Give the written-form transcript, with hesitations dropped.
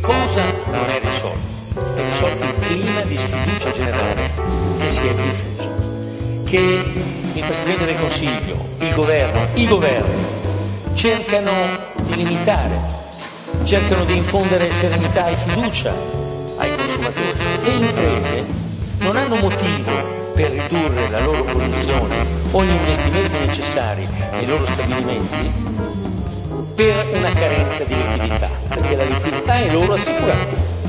Cosa non è risolto? È risolto il clima di sfiducia generale che si è diffuso, che il Presidente del Consiglio, il governo, i governi cercano di limitare, cercano di infondere serenità e fiducia ai consumatori. Le imprese non hanno motivo per ridurre la loro produzione o gli investimenti necessari nei loro stabilimenti per una carenza di liquidità, perché la liquidità è loro assicurata.